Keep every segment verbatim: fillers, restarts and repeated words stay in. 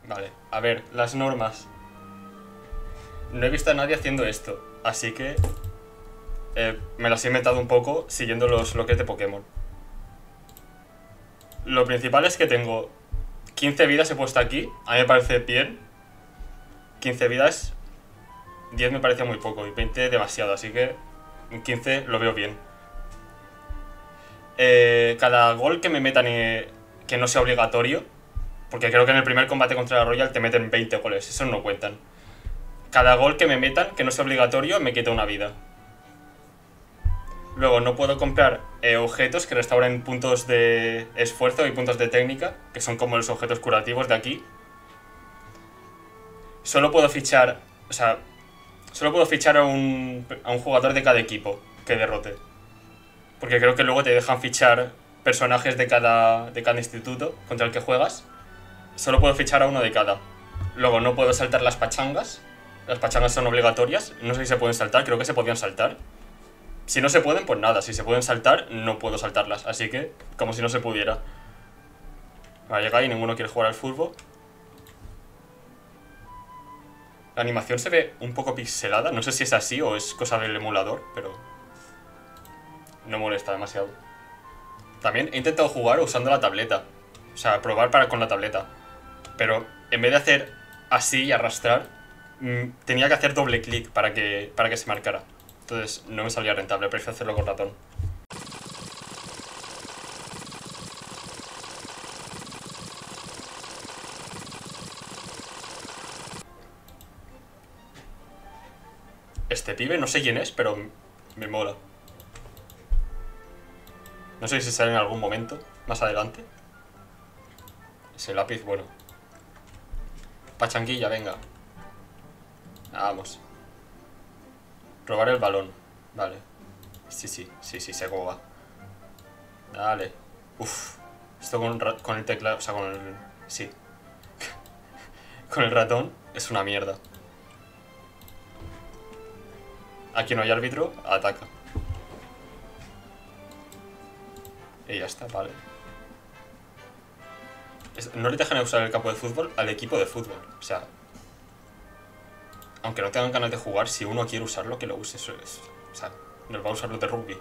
Vale, a ver, las normas. No he visto a nadie haciendo esto, así que eh, me las he inventado un poco siguiendo los bloques de Pokémon. Lo principal es que tengo quince vidas he puesto aquí, a mí me parece bien. quince vidas, diez me parece muy poco y veinte demasiado, así que quince lo veo bien. Eh, cada gol que me metan eh, que no sea obligatorio, porque creo que en el primer combate contra la Royal te meten veinte goles, esos no cuentan. Cada gol que me metan que no sea obligatorio me quita una vida. Luego no puedo comprar eh, objetos que restauren puntos de esfuerzo y puntos de técnica, que son como los objetos curativos de aquí. Solo puedo fichar, o sea, solo puedo fichar a un, a un jugador de cada equipo que derrote. Porque creo que luego te dejan fichar personajes de cada, de cada instituto contra el que juegas. Solo puedo fichar a uno de cada. Luego no puedo saltar las pachangas. Las pachangas son obligatorias. No sé si se pueden saltar, creo que se podían saltar. Si no se pueden, pues nada. Si se pueden saltar, no puedo saltarlas. Así que, como si no se pudiera. Va a llegar y ninguno quiere jugar al fútbol. La animación se ve un poco pixelada. No sé si es así o es cosa del emulador, pero no molesta demasiado. También he intentado jugar usando la tableta. O sea, probar para con la tableta. Pero en vez de hacer así y arrastrar, mmm, tenía que hacer doble clic para que, para que se marcara. Entonces no me salía rentable, prefiero hacerlo con ratón. Este pibe no sé quién es, pero me mola. No sé si sale en algún momento, más adelante. Ese lápiz, bueno. Pachanguilla, venga. Vamos. Robar el balón. Vale. Sí, sí, sí, sí, sé cómo va. Dale. Uf. Esto con, con el teclado, o sea, con el... Sí. Con el ratón es una mierda. Aquí no hay árbitro, ataca. Y ya está, vale. No le dejan usar el campo de fútbol al equipo de fútbol. O sea, aunque no tengan ganas de jugar, si uno quiere usarlo, que lo use. Eso es, o sea, nos va a usar los de rugby.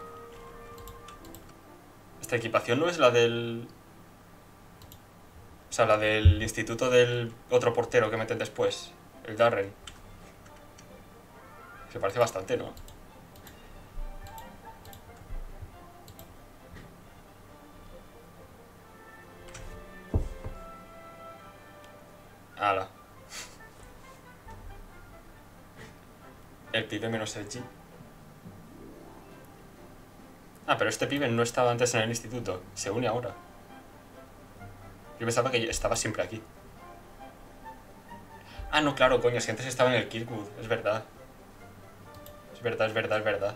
Esta equipación no es la del... O sea, la del instituto del otro portero que meten después. El Darren. Se parece bastante, ¿no? Ala. El pibe menos el G. Ah, pero este pibe no estaba antes en el instituto. Se une ahora. Yo pensaba que estaba siempre aquí. Ah, no, claro, coño, si antes estaba en el Kirkwood. Es verdad. Es verdad, es verdad, es verdad.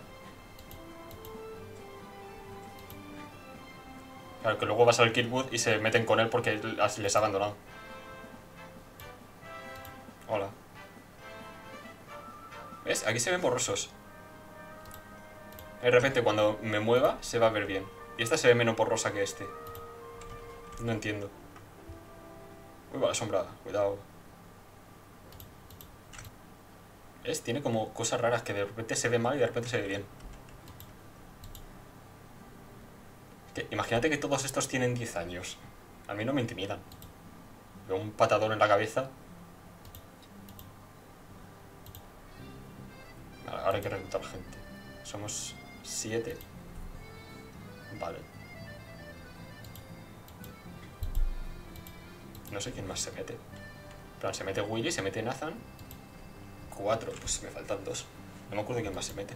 Claro, que luego vas al Kirkwood y se meten con él porque les ha abandonado. Hola. ¿Ves? Aquí se ven borrosos. De repente cuando me mueva se va a ver bien. Y esta se ve menos borrosa que este. No entiendo. Uy, va la sombra, cuidado. ¿Ves? Tiene como cosas raras que de repente se ve mal y de repente se ve bien. Que, imagínate que todos estos tienen diez años. A mí no me intimidan. Veo un patadón en la cabeza. Vale, ahora hay que reclutar gente. Somos siete. Vale. No sé quién más se mete. En plan, se mete Willy, se mete Nathan. Cuatro, pues me faltan dos. No me acuerdo quién más se mete.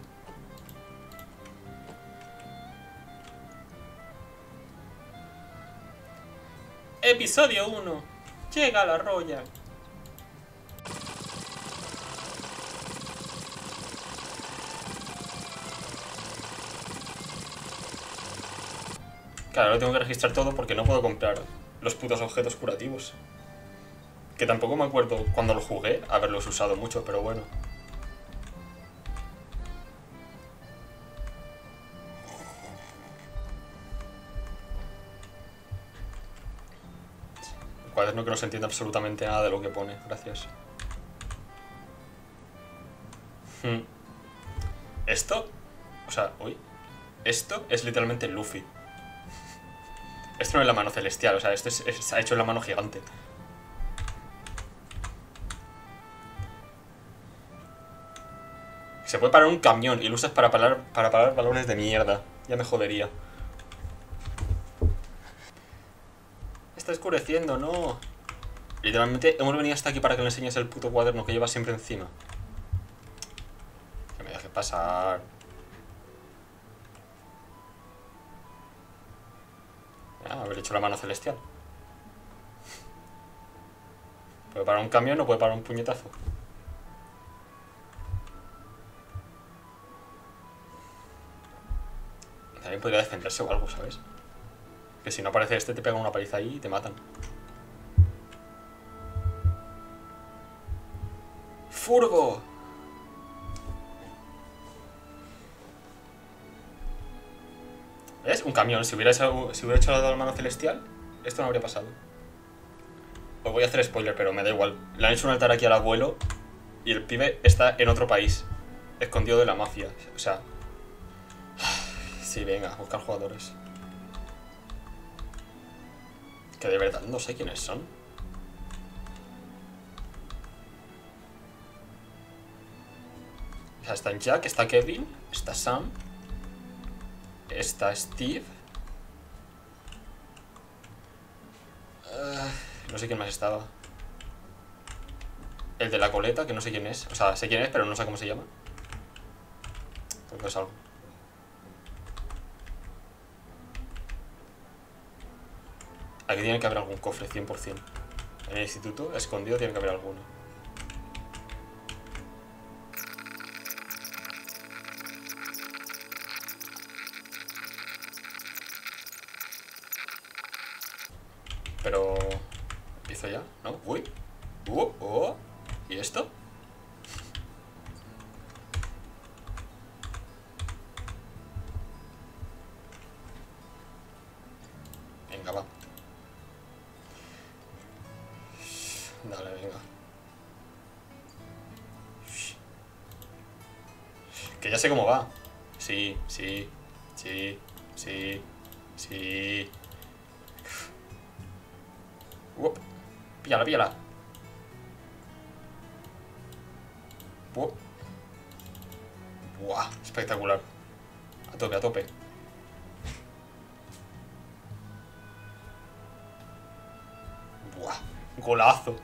Episodio uno. Llega la Royal. Claro, lo tengo que registrar todo porque no puedo comprar los putos objetos curativos. Que tampoco me acuerdo cuando lo jugué haberlos usado mucho, pero bueno. cuaderno que no se entiende absolutamente nada de lo que pone. Gracias. Hmm. Esto... O sea, uy. Esto es literalmente Luffy. Esto no es la mano celestial, o sea, esto es, es, se ha hecho en la mano gigante. Se puede parar un camión y lo usas para parar, para parar balones de mierda. Ya me jodería. Está oscureciendo, no. Literalmente hemos venido hasta aquí para que le enseñes el puto cuaderno que llevas siempre encima. Que me dejes pasar. Ah, haber hecho la mano celestial. Puede parar un camión, no puede parar un puñetazo. También podría defenderse o algo, ¿sabes? Que si no aparece este te pegan una paliza ahí y te matan. ¡Furbo! ¿Ves? Un camión. Si hubiera hecho, si hubiera hecho la mano celestial, esto no habría pasado. Os voy a hacer spoiler, pero me da igual. Le han hecho un altar aquí al abuelo y el pibe está en otro país, escondido de la mafia. O sea... Sí, venga, buscar jugadores. Que de verdad no sé quiénes son. O sea, está Jack, está Kevin, está Sam, está Steve. Uh, no sé quién más estaba. El de la coleta, que no sé quién es. O sea, sé quién es, pero no sé cómo se llama. Creo que es algo. Aquí tiene que haber algún cofre, cien por cien. En el instituto, escondido, tiene que haber alguno. Pero... ¿empiezo ya? ¿No? Uy. Uh, oh. ¿Y esto? Venga, va. Dale, venga. Que ya sé cómo va. Sí, sí, sí, sí, sí. Uh, píllala, píllala. Uh. Buah, espectacular. A tope, a tope. Buah, golazo.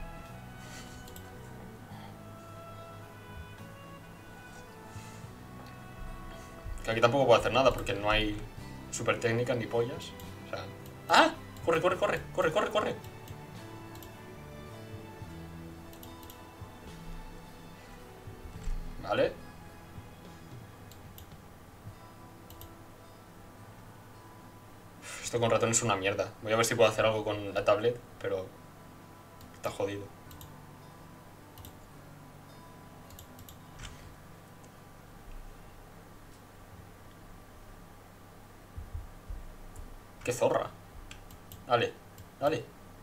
Que aquí tampoco puedo hacer nada porque no hay super técnicas ni pollas. O sea... ¡Ah! Corre, corre, corre, corre, corre, corre. Vale. Esto con ratón es una mierda. Voy a ver si puedo hacer algo con la tablet, pero está jodido. ¡Qué zorra! Dale, dale.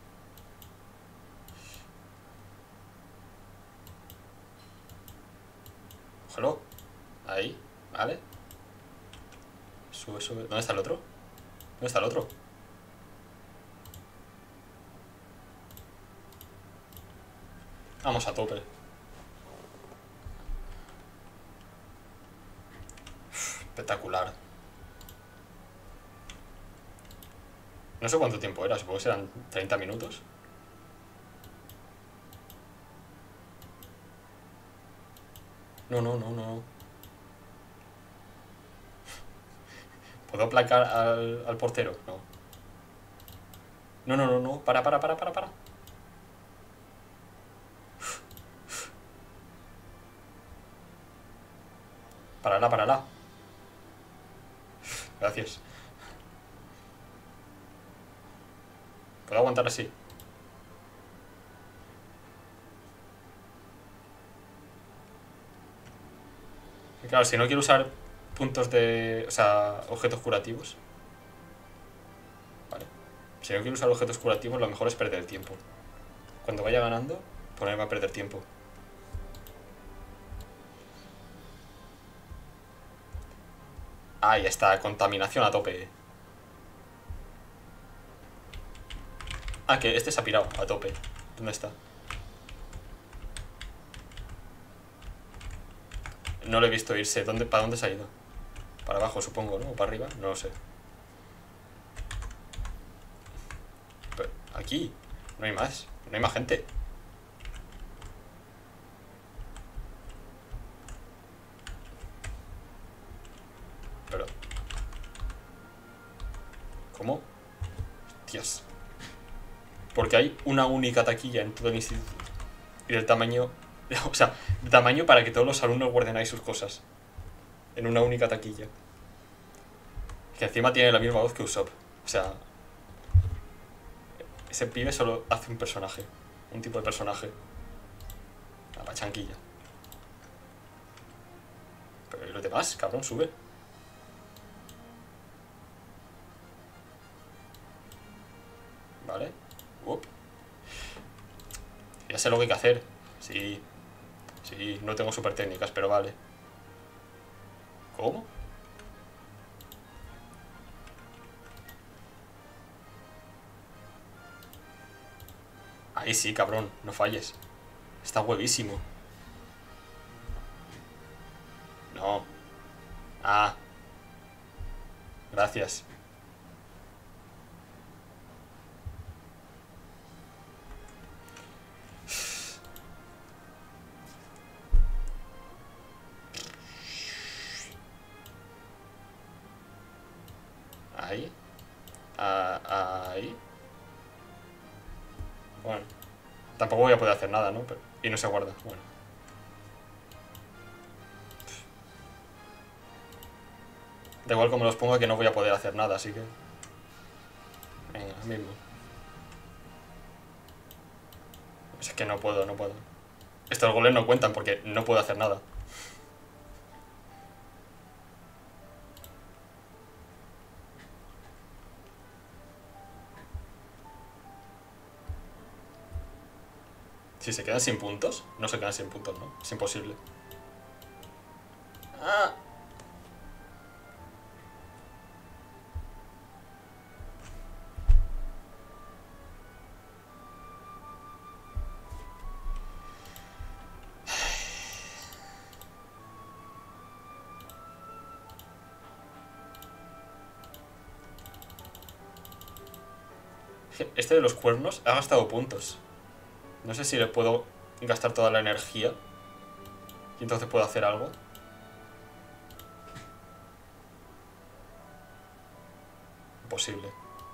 Cógelo. Ahí, vale. Sube, sube. ¿Dónde está el otro? ¿Dónde está el otro? Vamos a tope. Uf, espectacular. No sé cuánto tiempo era, supongo que serán treinta minutos. No, no, no, no. ¿Puedo aplacar al, al portero? No. No, no, no, no. Para, para, para, para, para. Parala, parala. Gracias. ¿Puedo aguantar así? Y claro, si no quiero usar puntos de... o sea, objetos curativos. Vale. Si no quiero usar objetos curativos, lo mejor es perder el tiempo. Cuando vaya ganando, ponerme a perder tiempo. Ahí está, contaminación a tope. Ah, que este se ha pirado a tope. ¿Dónde está? No lo he visto irse. ¿Dónde, ¿Para dónde se ha ido? Para abajo, supongo, ¿no? ¿O para arriba? No lo sé. Pero aquí. No hay más. No hay más gente. Pero... ¿Cómo? Hostias. Porque hay una única taquilla en todo el instituto. Y del tamaño... O sea, de tamaño para que todos los alumnos guarden ahí sus cosas. En una única taquilla. Que encima tiene la misma voz que Usopp. O sea... Ese pibe solo hace un personaje. Un tipo de personaje. La pachanquilla. Pero ¿y los demás? Cabrón, sube. Vale. Up. Ya sé lo que hay que hacer. Sí. Sí, no tengo super técnicas, pero vale. ¿Cómo? Ahí sí, cabrón, no falles. Está huevísimo. No. Ah. Gracias. Ahí. Ah, ahí. Bueno. Tampoco voy a poder hacer nada, ¿no? Pero... Y no se guarda. Bueno. Da igual como los ponga que no voy a poder hacer nada, así que... Venga, mismo. Es que no puedo, no puedo. Estos goles no cuentan porque no puedo hacer nada. Si se quedan sin puntos, no se quedan sin puntos, ¿no? Es imposible. Ah. Este de los cuernos ha gastado puntos. No sé si le puedo gastar toda la energía y entonces puedo hacer algo. Imposible.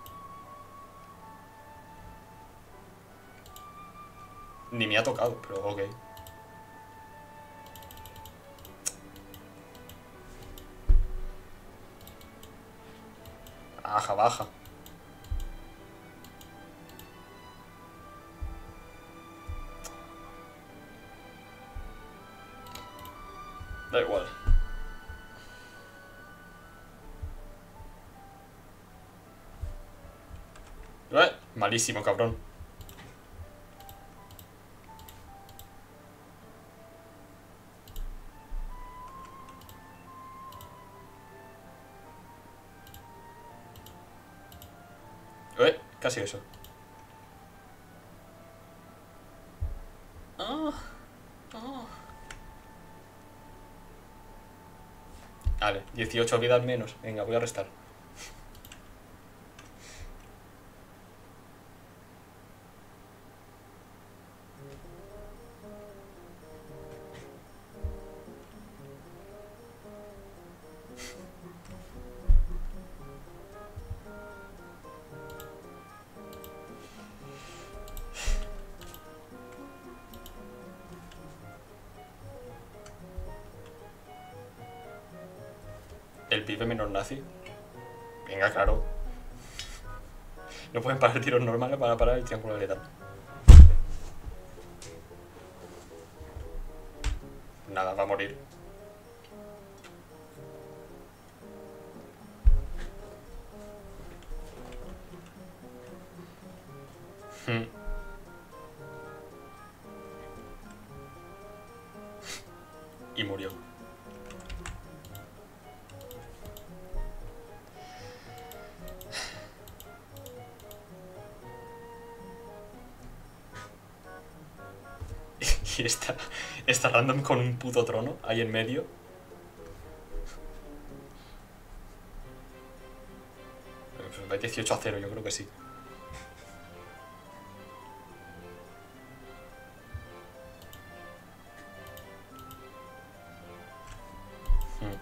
Ni me ha tocado, pero ok. Baja, baja. Da igual. Eh, malísimo, cabrón. Eh, casi eso. Ah, ah. Vale, dieciocho vidas menos. Venga, voy a restar. El pibe menor nazi. Venga, claro. No pueden parar tiros normales para parar el triángulo letal. Nada, va a morir. Hmm. Y murió. Y está, está random con un puto trono ahí en medio. Va dieciocho a cero, yo creo que sí. Hmm.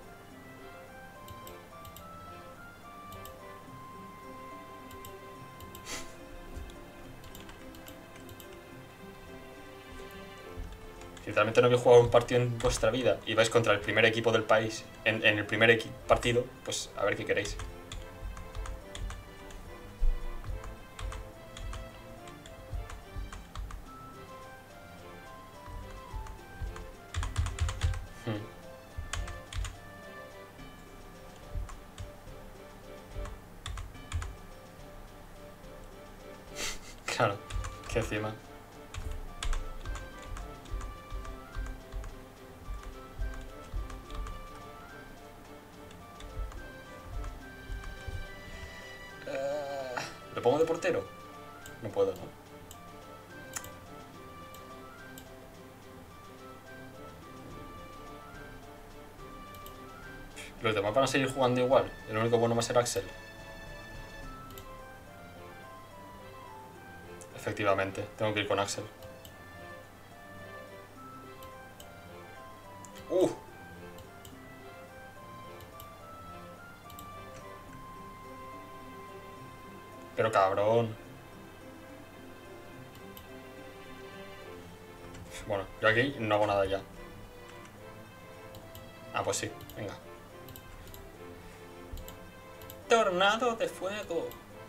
Sinceramente no habéis jugado un partido en vuestra vida y vais contra el primer equipo del país en, en el primer partido, pues a ver qué queréis. Hmm. Claro, que encima. ¿Lo pongo de portero? No puedo, ¿no? Los demás van a seguir jugando igual. El único bueno va a ser Axel. Efectivamente, tengo que ir con Axel. ¡Uh! Pero cabrón. Bueno, yo aquí no hago nada ya. Ah, pues sí, venga. Tornado de fuego.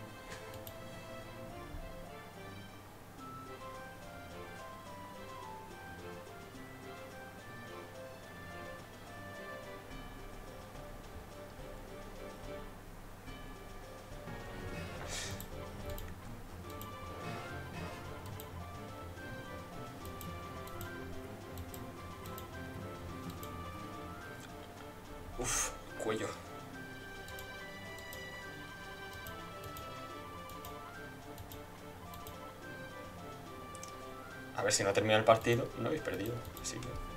Uf, cuello. A ver si no termina el partido. No habéis perdido, así que...